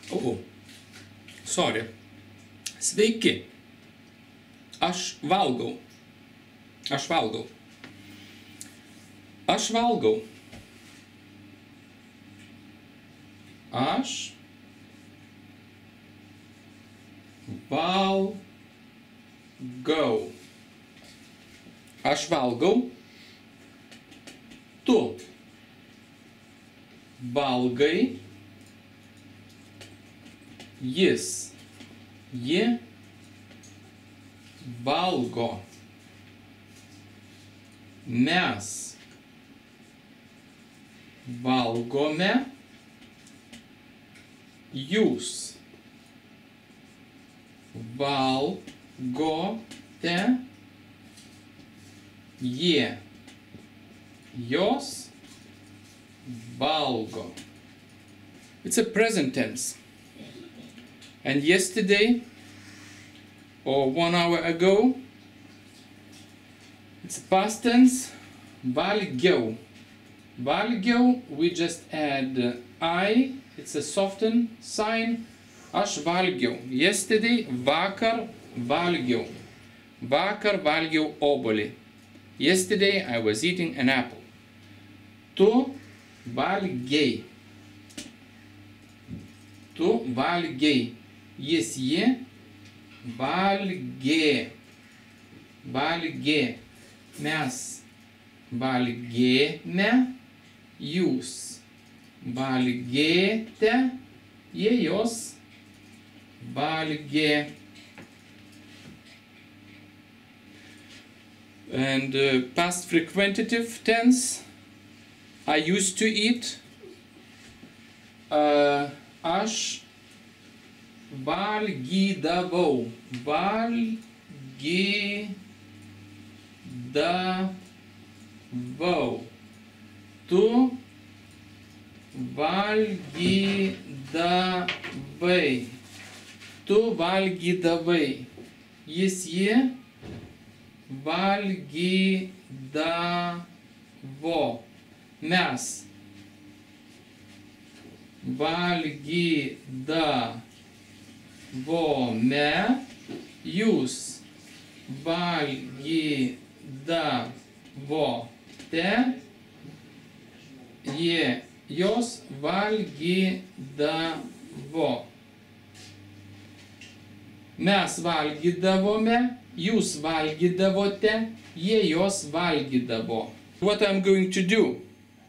Oh, sorry. Sveiki. Aš valgau. Aš valgau. Aš valgau. Aš valgau. Aš valgau. Tu valgai. Jis. Ji valgo. Mes valgome. Jūs valgote. Jie. Jos valgo. It's a present tense. And yesterday, or 1 hour ago, it's past tense. Valgiau. Valgiau, we just add I. It's a softened sign. Aš valgiau. Yesterday, vakar valgiau. Vakar valgiau obuolį. Yesterday, I was eating an apple. Tu valgiai. Tu valgiai. Jis, ji valgė. Valgė. Mes valgėme. Jūs valgėte. Jie, jos valgė. And past frequentative tense. I used to eat. Aš valgydavau. Valgydavau. Tu valgydavai. Tu valgydavai. Jis, ji valgydavo. Mes valgydavome. Jūs valgydavote. Jie, jos valgydavo. Mes valgydavome. Jūs valgydavote. Jie, jos valgydavo. What I'm going to do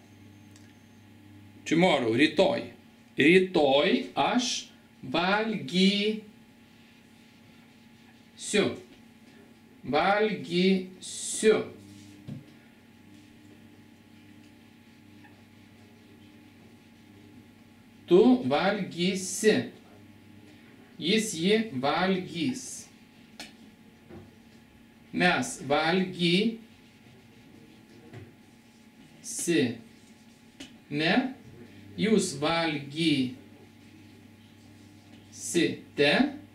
tomorrow, rytoj. Rytoj aš valgysiu. Valgysiu. Tu valgysi. Jis, ji valgys. Mes valgysime. Jūs valgysite.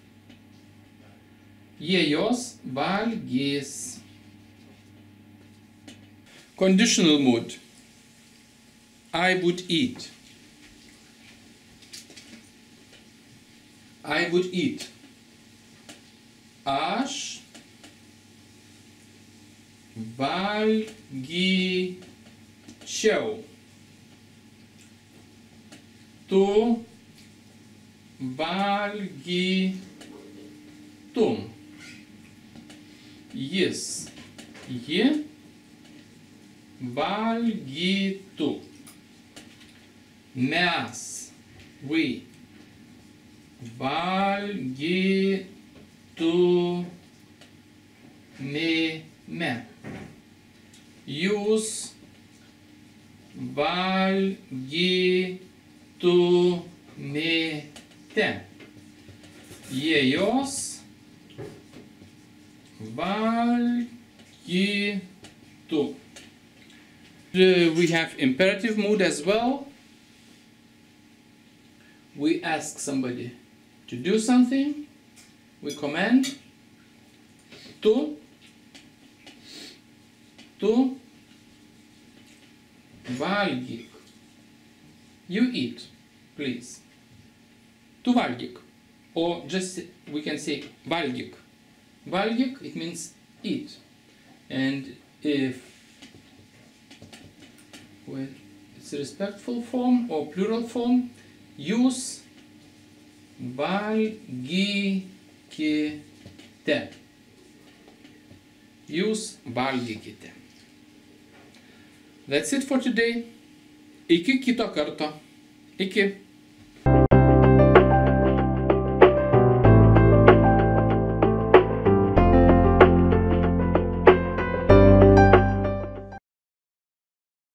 Jie, jos valgys. Conditional mood. I would eat. I would eat. Aš valgyčiau. Tu valgytum. Jis, ji valgytų. Mes, we valgytumėme. Jūs valgytumėte. Jie, jos valgytų. We have imperative mood as well. We ask somebody to do something. We command. Tu valgyk. You eat, please. Tu valgyk. Or just we can say valgyk. Valgyk, it means eat. And if when it's a respectful form or plural form, use valgykite. Jūs valgykite. That's it for today. Iki kito karto. Iki.